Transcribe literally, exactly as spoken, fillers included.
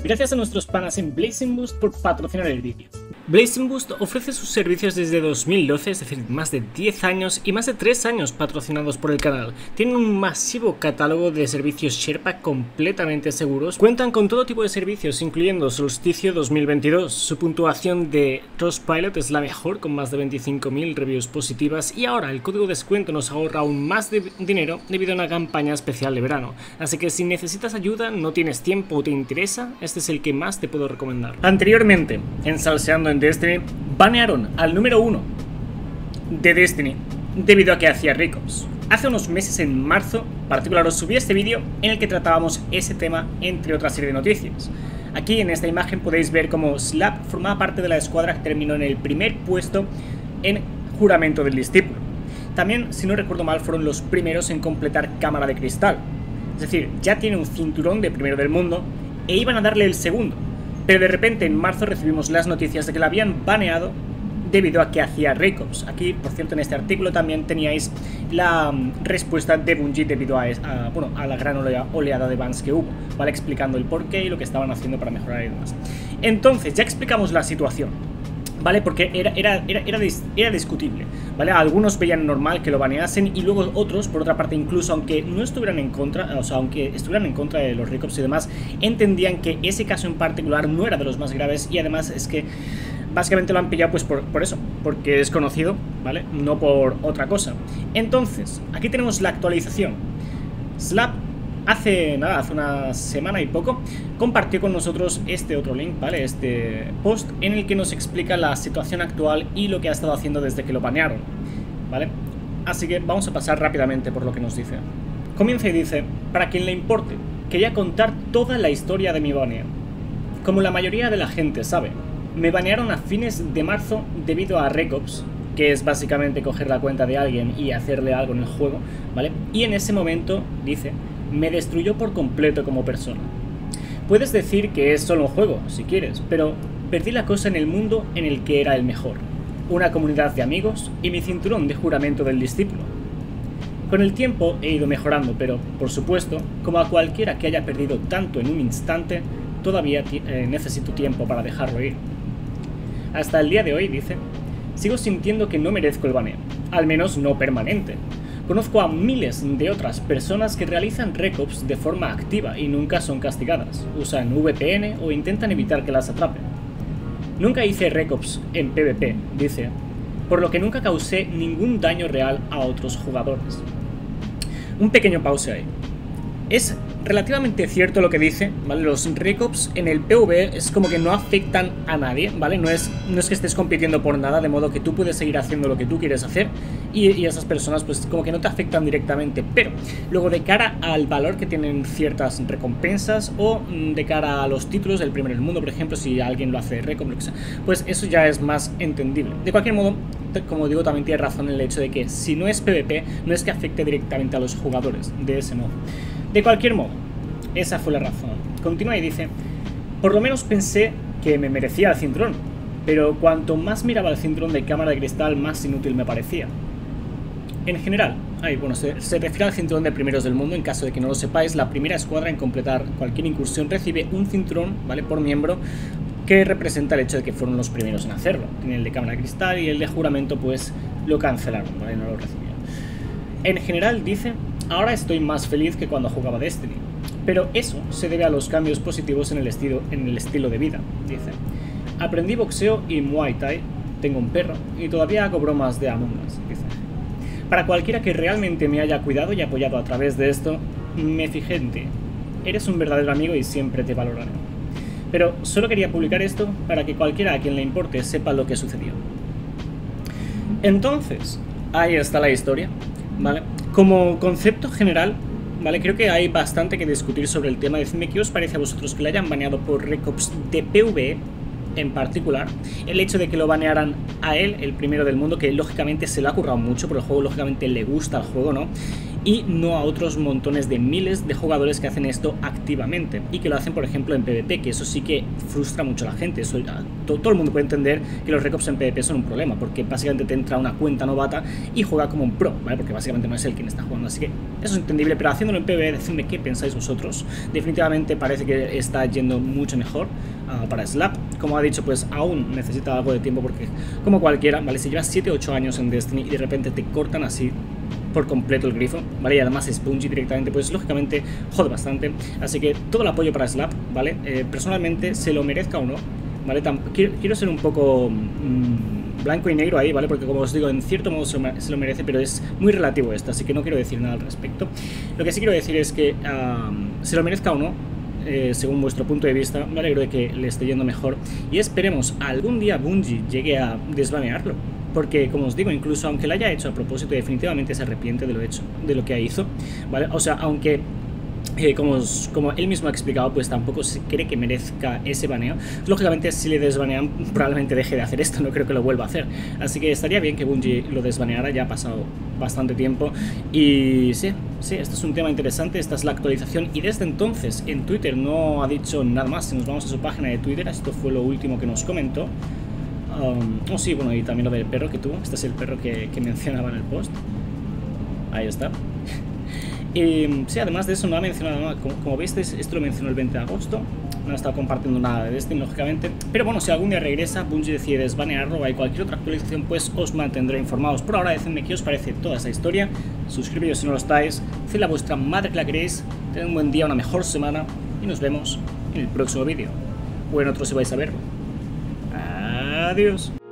Gracias a nuestros panas en Blazing Boost por patrocinar el vídeo. Blazing Boost ofrece sus servicios desde dos mil doce, es decir, más de diez años y más de tres años patrocinados por el canal. Tienen un masivo catálogo de servicios Sherpa completamente seguros. Cuentan con todo tipo de servicios, incluyendo Solsticio dos mil veintidós. Su puntuación de Trustpilot es la mejor, con más de veinticinco mil reviews positivas. Y ahora el código de descuento nos ahorra aún más de dinero debido a una campaña especial de verano. Así que si necesitas ayuda, no tienes tiempo o te interesa, este es el que más te puedo recomendar. Anteriormente, en Salseando en Destiny, banearon al número uno de Destiny debido a que hacía recops. Hace unos meses, en marzo, particular, os subí este vídeo en el que tratábamos ese tema, entre otra serie de noticias. Aquí en esta imagen podéis ver cómo Slap formaba parte de la escuadra que terminó en el primer puesto en Juramento del Discípulo. También, si no recuerdo mal, fueron los primeros en completar Cámara de Cristal. Es decir, ya tiene un cinturón de primero del mundo e iban a darle el segundo. Pero de repente en marzo recibimos las noticias de que la habían baneado debido a que hacía recops. Aquí, por cierto, en este artículo también teníais la um, respuesta de Bungie debido a, a, bueno, a la gran olea, oleada de bans que hubo, ¿vale? Explicando el porqué y lo que estaban haciendo para mejorar y demás. Entonces, ya explicamos la situación, ¿vale? Porque era, era, era, era, dis, era discutible, ¿vale? Algunos veían normal que lo baneasen y luego otros, por otra parte, incluso aunque no estuvieran en contra, o sea, aunque estuvieran en contra de los recops y demás, entendían que ese caso en particular no era de los más graves y además es que básicamente lo han pillado pues por, por eso, porque es conocido, ¿vale? No por otra cosa. Entonces, aquí tenemos la actualización. Slap hace nada, hace una semana y poco, compartió con nosotros este otro link, ¿vale? Este post en el que nos explica la situación actual y lo que ha estado haciendo desde que lo banearon, ¿vale? Así que vamos a pasar rápidamente por lo que nos dice. Comienza y dice: para quien le importe, quería contar toda la historia de mi baneo. Como la mayoría de la gente sabe, me banearon a fines de marzo debido a recops, que es básicamente coger la cuenta de alguien y hacerle algo en el juego, ¿vale? Y en ese momento, dice, me destruyó por completo como persona. Puedes decir que es solo un juego, si quieres, pero perdí la cosa en el mundo en el que era el mejor, una comunidad de amigos y mi cinturón de Juramento del Discípulo. Con el tiempo he ido mejorando, pero, por supuesto, como a cualquiera que haya perdido tanto en un instante, todavía eh, necesito tiempo para dejarlo ir. Hasta el día de hoy, dice, sigo sintiendo que no merezco el baneo, al menos no permanente. Conozco a miles de otras personas que realizan recops de forma activa y nunca son castigadas, usan V P N o intentan evitar que las atrapen. Nunca hice recops en PvP, dice, por lo que nunca causé ningún daño real a otros jugadores. Un pequeño pause ahí. Es relativamente cierto lo que dice, ¿vale? Los recops en el PvE es como que no afectan a nadie, ¿vale? No es, no es que estés compitiendo por nada, de modo que tú puedes seguir haciendo lo que tú quieres hacer y, y esas personas pues como que no te afectan directamente, pero luego de cara al valor que tienen ciertas recompensas o de cara a los títulos del primero del mundo, por ejemplo, si alguien lo hace de recomp, lo que sea, pues eso ya es más entendible. De cualquier modo, como digo, también tiene razón en el hecho de que si no es PvP, no es que afecte directamente a los jugadores de ese modo. De cualquier modo, esa fue la razón. Continúa y dice: por lo menos pensé que me merecía el cinturón, pero cuanto más miraba el cinturón de Cámara de Cristal, más inútil me parecía. En general, ay, bueno, se, se refiere al cinturón de primeros del mundo. En caso de que no lo sepáis, la primera escuadra en completar cualquier incursión recibe un cinturón, ¿vale?, por miembro, que representa el hecho de que fueron los primeros en hacerlo. Tienen el de Cámara de Cristal y el de Juramento pues lo cancelaron, ¿vale?, no lo recibieron. En general, dice, ahora estoy más feliz que cuando jugaba Destiny, pero eso se debe a los cambios positivos en el estilo, en el estilo de vida, dice. Aprendí boxeo y Muay Thai, tengo un perro y todavía hago bromas de Among Us, dice. Para cualquiera que realmente me haya cuidado y apoyado a través de esto, me fijé en ti. Eres un verdadero amigo y siempre te valoraré. Pero solo quería publicar esto para que cualquiera a quien le importe sepa lo que sucedió. Entonces, ahí está la historia, ¿vale? Como concepto general, ¿vale?, creo que hay bastante que discutir sobre el tema. Decidme qué os parece a vosotros que le hayan baneado por recops de PvE en particular. El hecho de que lo banearan a él, el primero del mundo, que lógicamente se le ha currado mucho, porque el juego lógicamente le gusta al juego, ¿no? y no a otros montones de miles de jugadores que hacen esto activamente y que lo hacen, por ejemplo, en PvP, que eso sí que frustra mucho a la gente. Eso, todo, todo el mundo puede entender que los recops en PvP son un problema, porque básicamente te entra una cuenta novata y juega como un pro, ¿vale? Porque básicamente no es él quien está jugando, así que eso es entendible, pero haciéndolo en PvE, decidme qué pensáis vosotros. Definitivamente parece que está yendo mucho mejor uh, para Slap. Como ha dicho, pues aún necesita algo de tiempo, porque como cualquiera, ¿vale? Si llevas siete u ocho años en Destiny y de repente te cortan así por completo el grifo, ¿vale? Y además es Bungie directamente, pues lógicamente jode bastante. Así que todo el apoyo para Slap, ¿vale? Eh, personalmente, se lo merezca o no, ¿vale? Tam quiero, quiero ser un poco mmm, blanco y negro ahí, ¿vale? Porque como os digo, en cierto modo se lo, se lo merece, pero es muy relativo esto, así que no quiero decir nada al respecto. Lo que sí quiero decir es que uh, se lo merezca o no, Eh, según vuestro punto de vista, me alegro de que le esté yendo mejor y esperemos algún día Bungie llegue a desbanearlo, porque como os digo, incluso aunque lo haya hecho a propósito, definitivamente se arrepiente de lo hecho, de lo que hizo, ¿vale? O sea, aunque Eh, como, os, como él mismo ha explicado, pues tampoco se cree que merezca ese baneo. Lógicamente, si le desbanean, probablemente deje de hacer esto, no creo que lo vuelva a hacer. Así que estaría bien que Bungie lo desbaneara, ya ha pasado bastante tiempo. Y sí, sí, esto es un tema interesante, esta es la actualización. Y desde entonces, en Twitter no ha dicho nada más. Si nos vamos a su página de Twitter, esto fue lo último que nos comentó. Um, oh sí, bueno, y también lo del perro que tuvo. Este es el perro que, que mencionaba en el post. Ahí está. Y sí, además de eso no ha mencionado nada. Como, como visteis, esto lo mencionó el veinte de agosto. No ha estado compartiendo nada de Destiny, lógicamente. Pero bueno, si algún día regresa, Bungie decide desbanearlo o hay cualquier otra actualización, pues os mantendré informados. Por ahora, decidme qué os parece toda esta historia. Suscribiros si no lo estáis. Hacedle a vuestra madre que la queréis. Tened un buen día, una mejor semana. Y nos vemos en el próximo vídeo. O en otro si vais a verlo. Adiós.